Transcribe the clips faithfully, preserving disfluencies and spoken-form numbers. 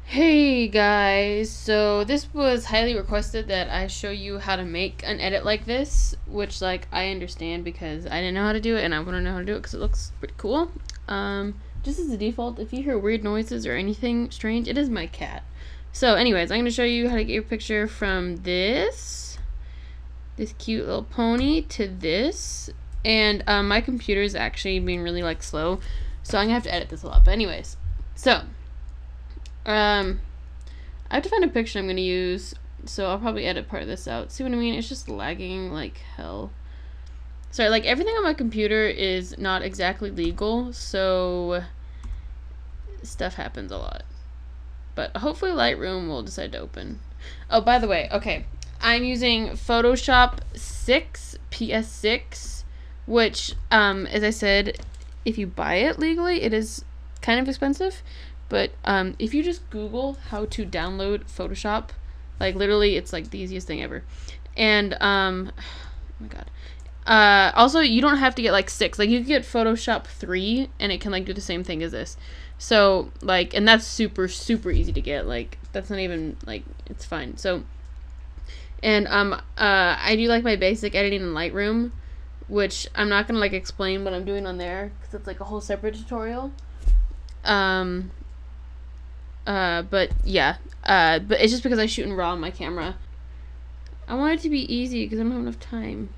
Hey guys, so this was highly requested that I show you how to make an edit like this, which like I understand because I didn't know how to do it and I want to know how to do it because it looks pretty cool. Um, just as a default, if you hear weird noises or anything strange, it is my cat. So anyways, I'm going to show you how to get your picture from this, this cute little pony to this, and um, my computer is actually being really like slow, so I'm going to have to edit this a lot, but anyways, so Um, I have to find a picture I'm going to use, so I'll probably edit part of this out. See what I mean? It's just lagging like hell. Sorry, like everything on my computer is not exactly legal, so stuff happens a lot. But hopefully Lightroom will decide to open. Oh, by the way, okay. I'm using Photoshop six, P S six, which, um, as I said, if you buy it legally, it is kind of expensive. But um, if you just Google how to download Photoshop, like literally, it's like the easiest thing ever. And um, oh my god. Uh, also, you don't have to get like six. Like you can get Photoshop three, and it can like do the same thing as this. So like, and that's super super easy to get. Like that's not even like it's fine. So, and um, uh, I do like my basic editing in Lightroom, which I'm not gonna like explain what I'm doing on there because it's like a whole separate tutorial. Um. Uh, but yeah, uh, but it's just because I shoot in RAW on my camera. I want it to be easy because I don't have enough time.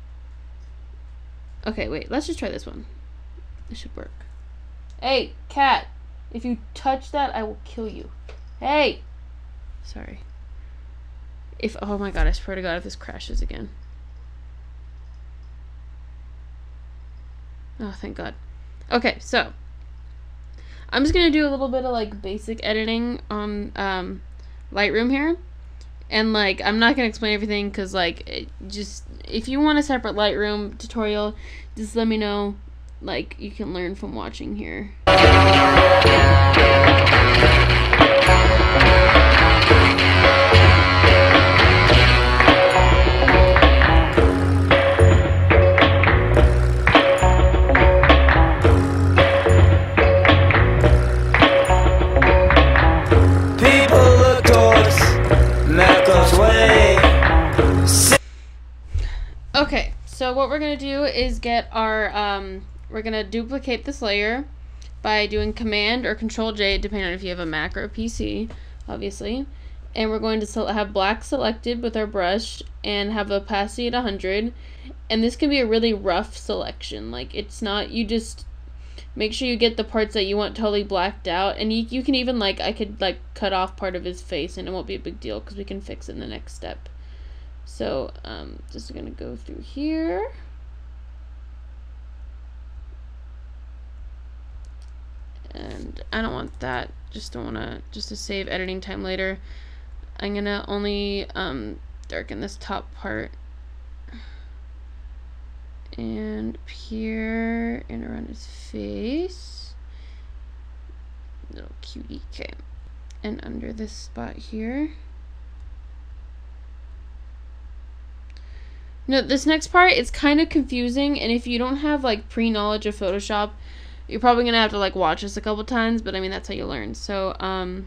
Okay, wait, let's just try this one. This should work. Hey, cat, if you touch that, I will kill you. Hey! Sorry. If, oh my god, I swear to god if this crashes again. Oh, thank god. Okay, so I'm just gonna do a little bit of like basic editing on um, Lightroom here, and like I'm not gonna explain everything because like it just if you want a separate Lightroom tutorial, just let me know. Like you can learn from watching here. Okay, so what we're going to do is get our, um, we're going to duplicate this layer by doing Command or Control J, depending on if you have a Mac or a P C, obviously. And we're going to have black selected with our brush and have opacity at one hundred. And this can be a really rough selection. Like, it's not, you just make sure you get the parts that you want totally blacked out. And you, you can even, like, I could, like, cut off part of his face and it won't be a big deal because we can fix it in the next step. So, um, just gonna go through here. And I don't want that, just don't wanna, just to save editing time later. I'm gonna only, um, darken this top part. And up here, and around his face. Little cutie, okay. And under this spot here. No, this next part is kind of confusing, and if you don't have like pre-knowledge of Photoshop, you're probably gonna have to like watch this a couple times, but I mean that's how you learn. So um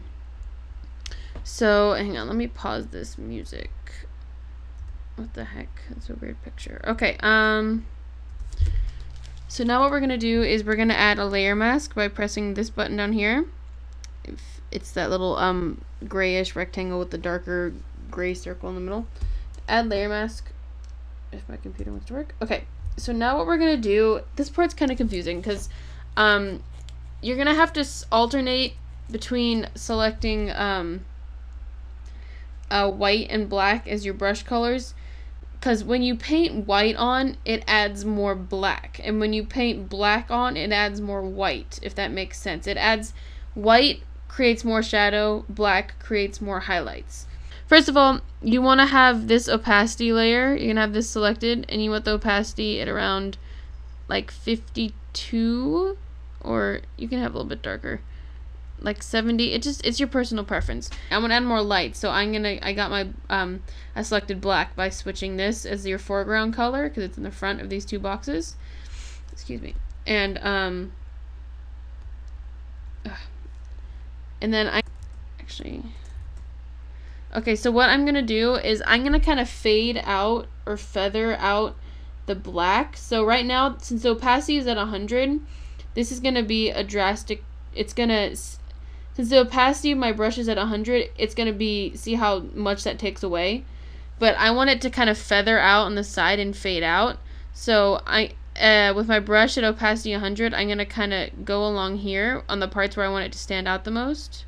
so hang on, let me pause this music. What the heck? That's a weird picture. Okay, um so now what we're gonna do is we're gonna add a layer mask by pressing this button down here. If it's that little um grayish rectangle with the darker gray circle in the middle. Add layer mask. If my computer wants to work. Okay, so now what we're gonna do, this part's kind of confusing because um, you're gonna have to alternate between selecting um, uh, white and black as your brush colors, because when you paint white on, it adds more black, and when you paint black on, it adds more white, if that makes sense. It adds white creates more shadow, black creates more highlights. First of all, you want to have this opacity layer, you're going to have this selected, and you want the opacity at around like fifty-two, or you can have a little bit darker, like seventy. It just, it's your personal preference. I'm going to add more light, so I'm going to, I got my, um, I selected black by switching this as your foreground color, because it's in the front of these two boxes. Excuse me. And, um, ugh. and then I actually. Okay, so what I'm going to do is I'm going to kind of fade out or feather out the black. So right now, since the opacity is at one hundred, this is going to be a drastic, it's going to, since the opacity of my brush is at one hundred, it's going to be, see how much that takes away? But I want it to kind of feather out on the side and fade out. So I, uh, with my brush at opacity one hundred, I'm going to kind of go along here on the parts where I want it to stand out the most.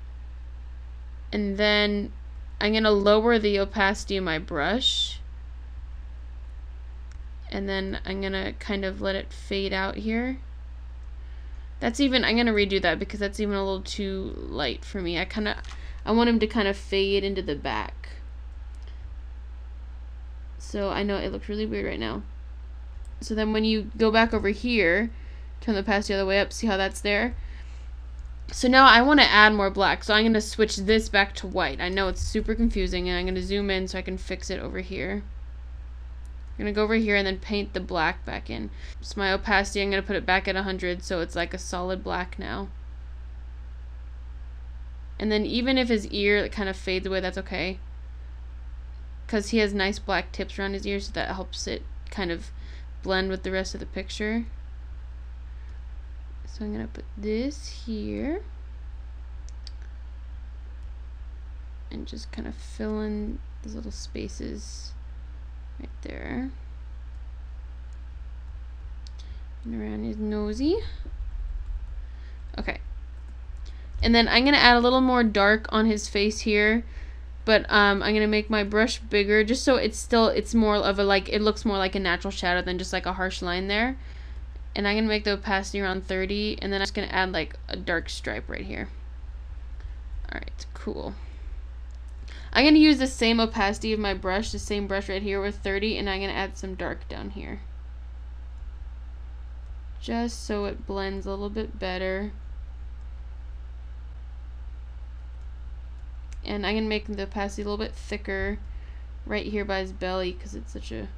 And then I'm going to lower the opacity of my brush. And then I'm going to kind of let it fade out here. That's even, I'm going to redo that because that's even a little too light for me. I kind of, I want him to kind of fade into the back. So I know it looks really weird right now. So then when you go back over here, turn the opacity the other way up, see how that's there? So now I want to add more black, so I'm going to switch this back to white. I know it's super confusing, and I'm going to zoom in so I can fix it over here. I'm going to go over here and then paint the black back in. So my opacity, I'm going to put it back at one hundred so it's like a solid black now. And then even if his ear kind of fades away, that's okay. Because he has nice black tips around his ears, so that helps it kind of blend with the rest of the picture. So I'm going to put this here. And just kind of fill in those little spaces right there. And around his nosy. Okay. And then I'm going to add a little more dark on his face here. But um, I'm going to make my brush bigger just so it's still, it's more of a, like, it looks more like a natural shadow than just like a harsh line there. And I'm going to make the opacity around thirty, and then I'm just going to add like a dark stripe right here. Alright, cool. I'm going to use the same opacity of my brush, the same brush right here with thirty, and I'm going to add some dark down here. Just so it blends a little bit better. And I'm going to make the opacity a little bit thicker right here by his belly because it's such a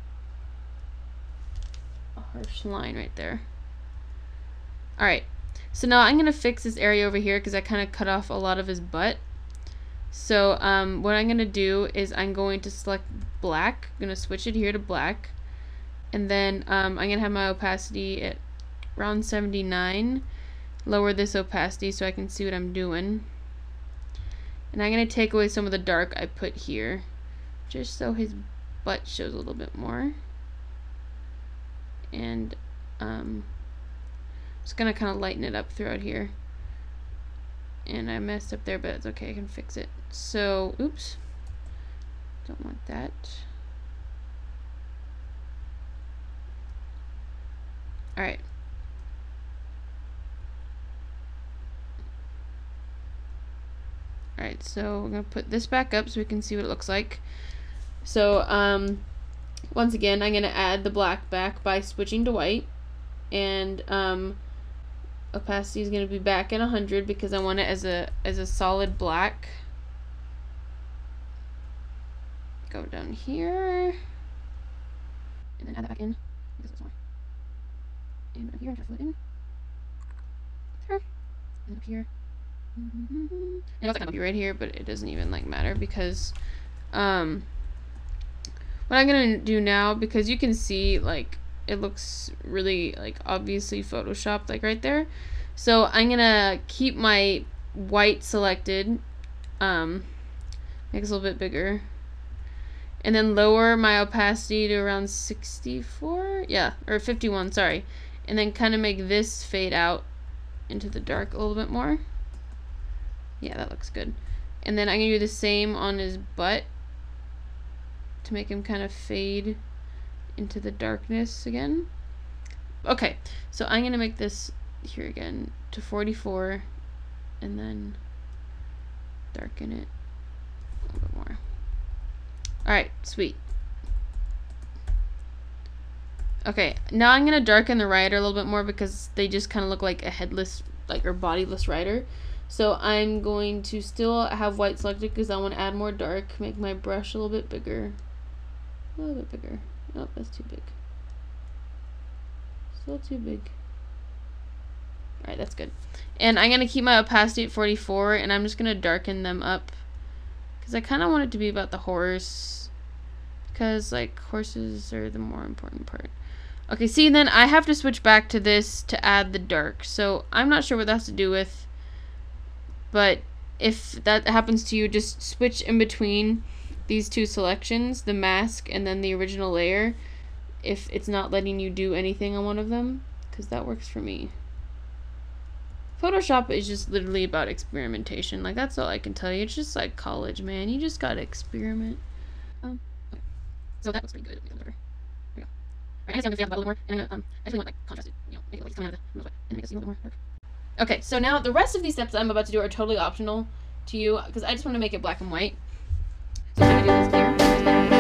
harsh line right there. Alright, so now I'm going to fix this area over here because I kind of cut off a lot of his butt. So um, what I'm going to do is I'm going to select black. I'm going to switch it here to black. And then um, I'm going to have my opacity at around seventy-nine. Lower this opacity so I can see what I'm doing. And I'm going to take away some of the dark I put here, just so his butt shows a little bit more. And um, just going to kind of lighten it up throughout here. And I messed up there, but it's okay, I can fix it. So, oops, don't want that. Alright. Alright, so we're going to put this back up so we can see what it looks like. So, um, once again, I'm going to add the black back by switching to white. And, um, opacity is going to be back at one hundred because I want it as a, as a solid black. Go down here. And then add that back in. Because it's more. And up here, and fill it in. There. And up here. Mm-hmm. And it's like be right here, but it doesn't even like matter because um what I'm gonna do now, because you can see like it looks really like obviously photoshopped like right there, so I'm gonna keep my white selected, um make it a little bit bigger, and then lower my opacity to around sixty-four, yeah, or fifty-one, sorry, and then kind of make this fade out into the dark a little bit more. Yeah, that looks good. And then I'm going to do the same on his butt to make him kind of fade into the darkness again. Okay, so I'm going to make this here again to forty-four and then darken it a little bit more. Alright, sweet. Okay, now I'm going to darken the rider a little bit more because they just kind of look like a headless, like, or bodiless rider. So I'm going to still have white selected because I want to add more dark, make my brush a little bit bigger. A little bit bigger. Oh, that's too big. Still too big. Alright, that's good. And I'm going to keep my opacity at forty-four, and I'm just going to darken them up. Because I kind of want it to be about the horse. Because, like, horses are the more important part. Okay, see, then I have to switch back to this to add the dark. So, I'm not sure what that has to do with. But, if that happens to you, just switch in between these two selections. The mask and then the original layer. If it's not letting you do anything on one of them. Because that works for me. Photoshop is just literally about experimentation. Like, that's all I can tell you. It's just like college, man. You just gotta experiment. Um, okay. So that looks pretty good. There we go. Alright, I'm gonna feel a little more. And I'm gonna, um, I actually want, like, contrasted. You know, make it like it's coming out of the middle and make it see a little more dark. Okay, so now the rest of these steps that I'm about to do are totally optional to you. Because I just want to make it black and white. So I'm gonna do this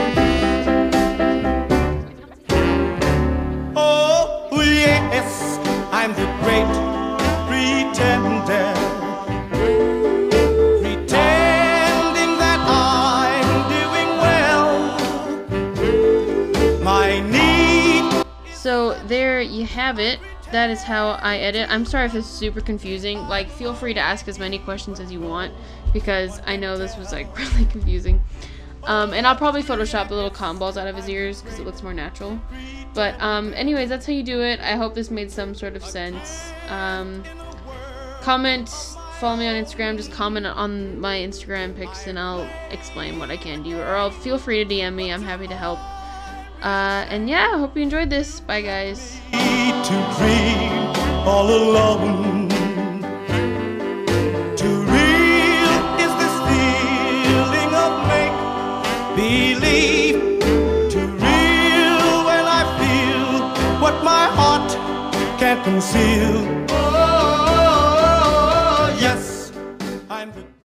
here. Oh, yes, I'm the great pretender, pretending that I'm doing well. My need. So there you have it. That is how I edit. I'm sorry if this is super confusing. Like, feel free to ask as many questions as you want, because I know this was like really confusing. Um, and I'll probably Photoshop the little cotton balls out of his ears because it looks more natural. But um, anyways, that's how you do it. I hope this made some sort of sense. Um, comment, follow me on Instagram. Just comment on my Instagram pics and I'll explain what I can do. Or I'll feel free to D M me. I'm happy to help. Uh, and yeah, I hope you enjoyed this. Bye, guys. To dream all alone. Too real is this feeling of make believe. Too real when I feel what my heart can't conceal.